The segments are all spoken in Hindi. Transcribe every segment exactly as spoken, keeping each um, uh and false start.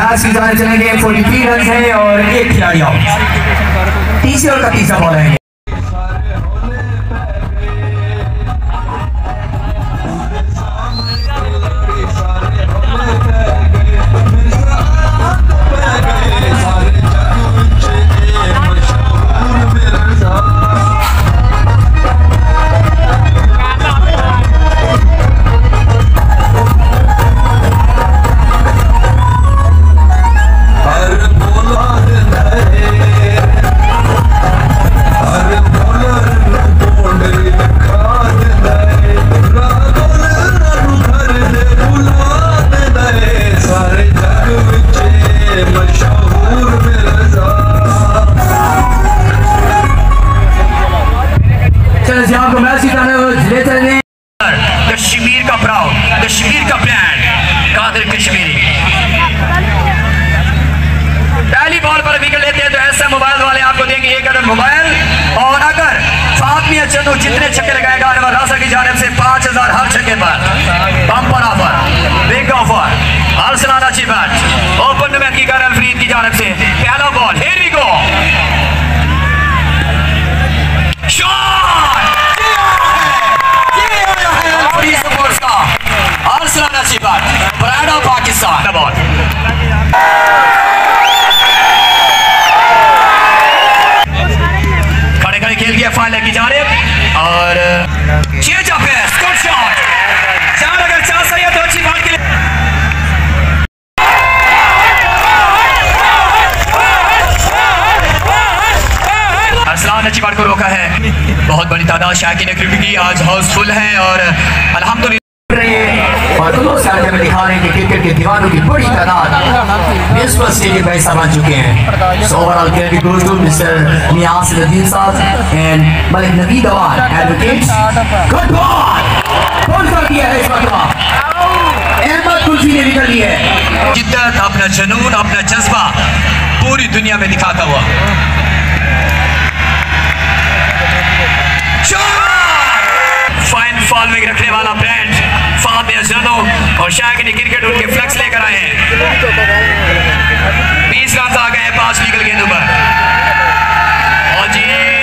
मैच की जाने चलेंगे। फोर्टी थ्री रन है और एक खिलाड़ी आउट। तीसरे और का तीसरा बॉल है। कश्मीर का प्राउड, कश्मीर का ब्रांड कादिर कश्मीरी। पहली बॉल पर विकेट लेते हैं तो ऐसे मोबाइल वाले आपको देंगे एक अदर मोबाइल। और अगर फातमिया चन्नू जितने छक्के लगाएगा राजा की जानिब से पांच हजार हर छक्के पर बम्पर ऑफर, बिग ऑफर, हर सलाना अच्छी बैट। ओपन मैच की कर अलफरीद की जानिब से पहला ball, here we go, shot brand of Pakistan. Ball खड़े खड़े खेल दिया फाइनल की जानिब और change of pace, good shot. चार अगर चार सही है तो अच्छी बात के लिए अरसलान अच्छी बात को रोका है। बहुत बड़ी तादाद शायकीन क्रिकेट की आज हाउसफुल है और अल्हम्दुलिल्लाह और दोनों साइड में दिखा रहे हैं कि क्रिकेट के दीवानों की बड़ी तादाद इस पर स्टेडियम का हिस्सा बन चुके हैं। So overall credit goes to mister Mian Nadeem sahab and Malik Nabi दवान advocates. Good ball, कौन कर दिया है इस मरतबा, अहमद कुल्फी ने निकल ली है। जिद्दत, अपना जुनून, अपना जज्बा पूरी दुनिया में दिखाता हुआ फाइन फॉलोइंग रखने वाला ब्रांड फातमिया चन्नू और शायकीन क्रिकेट उनके फ्लेक्स लेकर आए हैं। बीस रन आ गए हैं पांच लीगल गेंदों पर और जी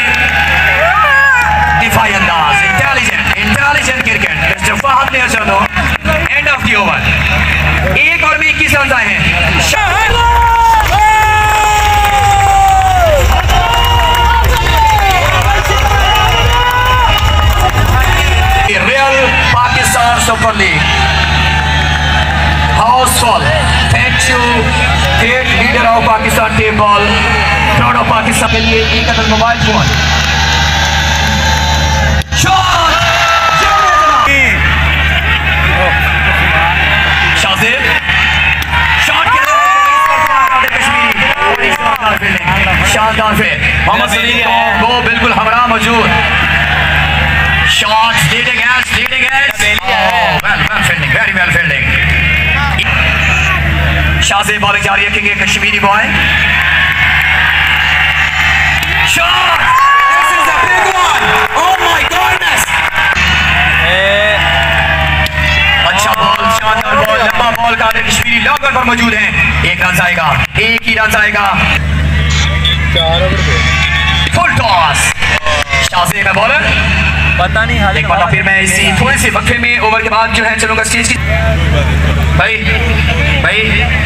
दिफाई अंदाज, intelligent intelligent cricket mister Fatimia Channu. End of the over, एक और में इक्कीस रन आए हैं। Super league house full, thank you great leader of Pakistan team ball, proud of Pakistan के लिए एक other mobile phone shot. Shazeb shot के कश्मीरी शानदार फील्डिंग, शानदार फील्ड मोहम्मद सलीम वो बिल्कुल हमरा मौजूद। Shots, leading edge, leading edge. Oh, well, well fielding, very well fielding. Shazeb bowling जारी रखेंगे Kashmiri boy. Shot! This is a big one. Oh my goodness! अच्छा बॉल, शानदार बॉल, लंबा बॉल का कश्मीरी लॉन्गर पर मौजूद है। एक रन आएगा, एक ही रन आएगा। फुल टॉस, शाज़ेब का बॉलर पता नहीं हाल एक बार फिर मैं इसी थोड़े से वक्फे में ओवर के बाद जो है चलूंगा स्टेज की। भाई भाई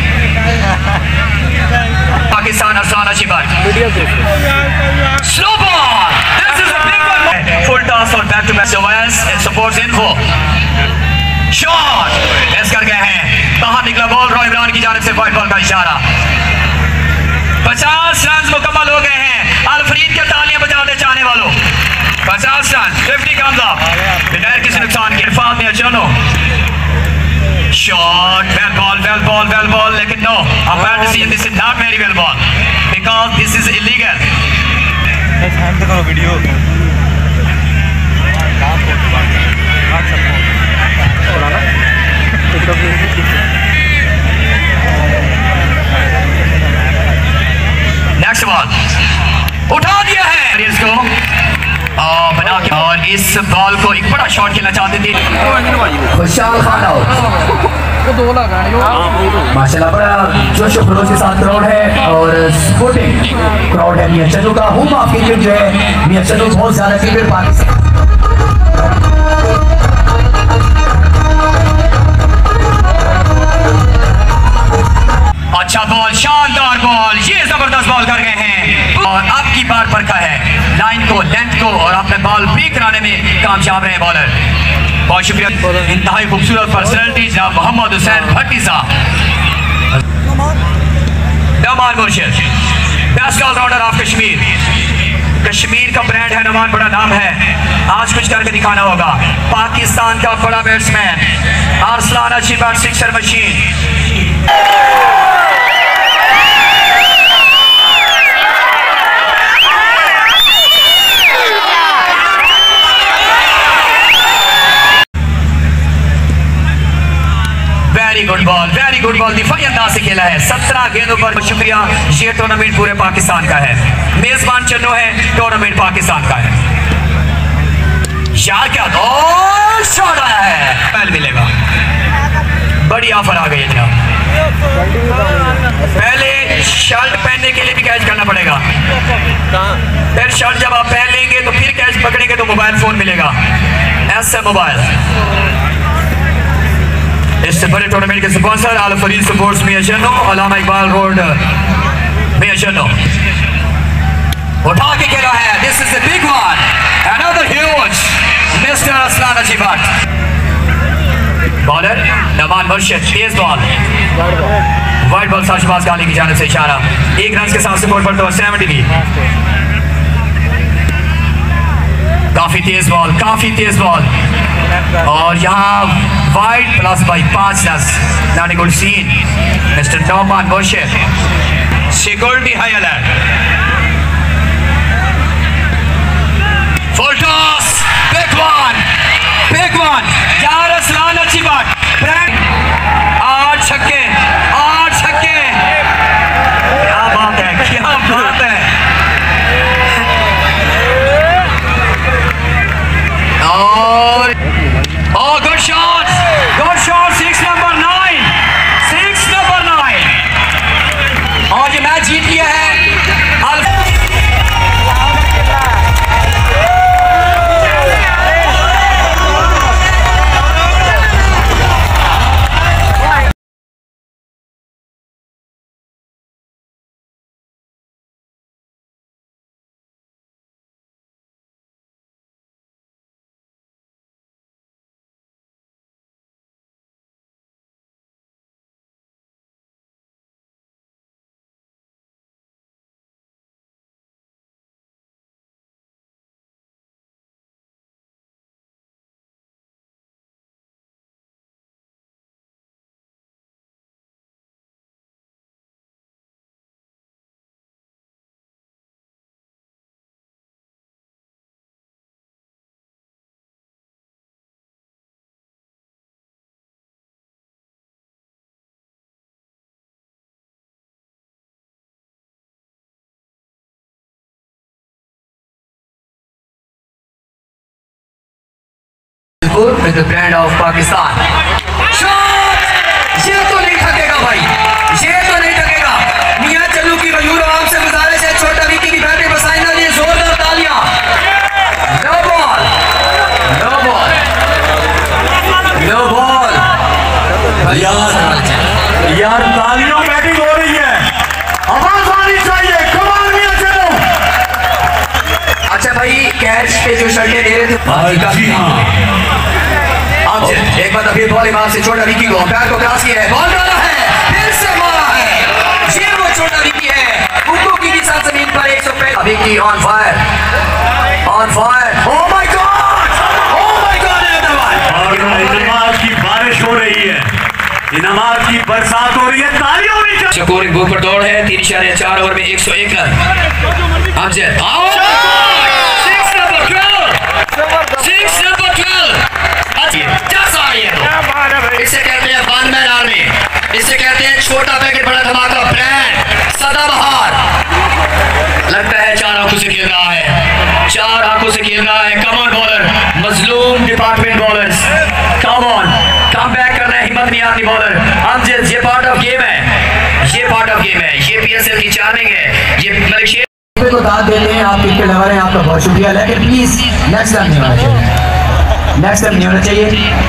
पाकिस्तान अरसलान अच्छी बात, slow ball, this is a big one, full toss और back to back service and sports info. Shot एस कर गए हैं, बाहर निकला बॉल, रॉय इमरान की जानिब से व्हाइट बॉल का इशारा। पचास रन मुकम्मल हो गए हैं। अलफरीद के तालियां बजाने चाहने वालों, पचास रन, फिफ्टी कम्स अप बिना किसी नुकसान के। Fatimia Channu shot, well ball, well ball, well ball, लेकिन no umpire decision, this is not very well ball because this is illegal. बस हैंड पे करो वीडियो नेक्स्ट बॉल उठा दिया है इसको बना के और इस बॉल को एक बड़ा शॉट खेलना चाहते थे खुशहाल खान। माशाल्लाह बड़ा जोश और खरोश के साथ क्राउड है और सपोर्टिंग क्राउड है मियां चन्नू का। होम ऑफ क्रिकेट जो है मियां चन्नू बहुत ज्यादा क्रिकेट पाकिस्तान। अच्छा बॉल, शानदार बॉल, ये जबरदस्त बॉल कर गए हैं और आपकी बार परखा है लाइन को, लेंथ को और आपने बॉल ब्रेक कराने में कामयाब रहे बॉलर। बहुत शुक्रिया, इंतहाई खूबसूरत पर्सनैलिटी जनाब मोहम्मद हुसैन भट्टी sahab, Noman Murshid, best allrounder of Kashmir. Kashmir का ब्रांड है नमान, बड़ा नाम है, आज कुछ करके दिखाना होगा। पाकिस्तान का बड़ा batsman Arsalan Ashif sixer machine. Very good ball, very good ball, दिफाई अंदाज से खेला है। सत्रह गेंदों पर शुक्रिया। ये टूर्नामेंट पूरे पाकिस्तान का है, मेजबान चन्नू है, टूर्नामेंट पाकिस्तान का है। यार क्या दो शॉट आया है, पहले मिलेगा, बड़ी ऑफर आ गई है जनाब। पहले शर्ट पहनने के लिए भी कैच करना पड़ेगा, फिर शर्ट जब आप पहन लेंगे तो फिर कैच पकड़ेंगे तो मोबाइल फोन मिलेगा, ऐसे मोबाइल। इससे बड़े टूर्नामेंट के sponsor Al Farid sports Mian Channu, Allama Iqbal road Mian Channu. उठा के खेला है, this is the big one, another huge mister Aslan Ashif. Bowler Noman Murshid, तेज ball, wide ball Shahbaz Ghali की जानिब से इशारा, एक रन के साथ स्कोर पर तो सेवेंटी भी। काफी तेज बॉल, काफी तेज बॉल और यहाँ वाइड प्लस बाई पांच run, not a good scene mister Noman Murshid. Security high alert, full toss, big one, big one, यार असलान अच्छी बात, आठ छक्के, आठ छक्के, क्या बात है, क्या बात है। और oh, good shots, good shots, six number nine, six number nine, और ये मैच जीत लिया है। With the brand of Pakistan. Shot! ये तो नहीं थकेगा भाई, ये तो नहीं थकेगा। मियां चन्नू की मयूर आवाम से गुजारिश है, छोटा विकी की बैटिंग पर साइन लिए जोरदार तालियां। No ball, no ball, no ball. यार यार तालियों बैटिंग हो रही है, आवाज आनी चाहिए, कमाल मियां चन्नू। अच्छा भाई, कैच पे जो शर्टें दे रहे थे एक बार फिर बॉल इमाम से छोटा विकी को पैर को क्रॉस किया है, बॉल डाला है, फिर से मारा है, ये वो छोटा विकी है, उनको की भी साथ जमीन पर एक सौ पे Vicky on fire, on fire, oh my god, oh my god, इनामात की बारिश हो रही है, इनामात की बरसात हो रही है, तालियां होनी चाहिए। स्कोरिंग बुक पर दौड़ है, तीन इशारे चार ओवर में एक सौ एक रन। अमजद आओ, six number twelve, six number twelve, इसे कहते हैं वन मैन आर्मी, इसे कहते हैं छोटा पैकेट बड़ा धमाका ब्रांड सदाबहार। लगता है चार आंखों से खेल रहा है, चार आंखों से खेल रहा है। कम ऑन बॉलर, मजलूम department bowlers, come on, come back करना है, हिम्मत नहीं आती। पाकिस्तानी बॉलर अमजद, ये पार्ट ऑफ गेम है, ये पार्ट ऑफ गेम है, ये पीएसएल की चार्मिंग है, ये मलिक शेर को दाद देते हैं। आप क्रिकेट लवर हैं, आपका बहुत शुक्रिया, लेकिन प्लीज नेक्स्ट टाइम नहीं होना चाहिए, नेक्स्ट टाइम नहीं होना चाहिए।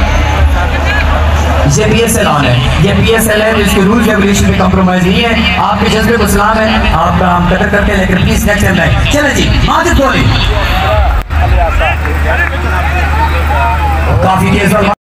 ये पीएसएल ऑन है, ये पीएसएल है, इसके रूल्स रेगुलेशन में कॉम्प्रोमाइज नहीं है। आपके जज्बे को सलाम है, आपका हम कदर करते हैं, लेकिन प्लीज नेक्स्ट टाइम नहीं। चले जी, माजिद बोली काफी तेज और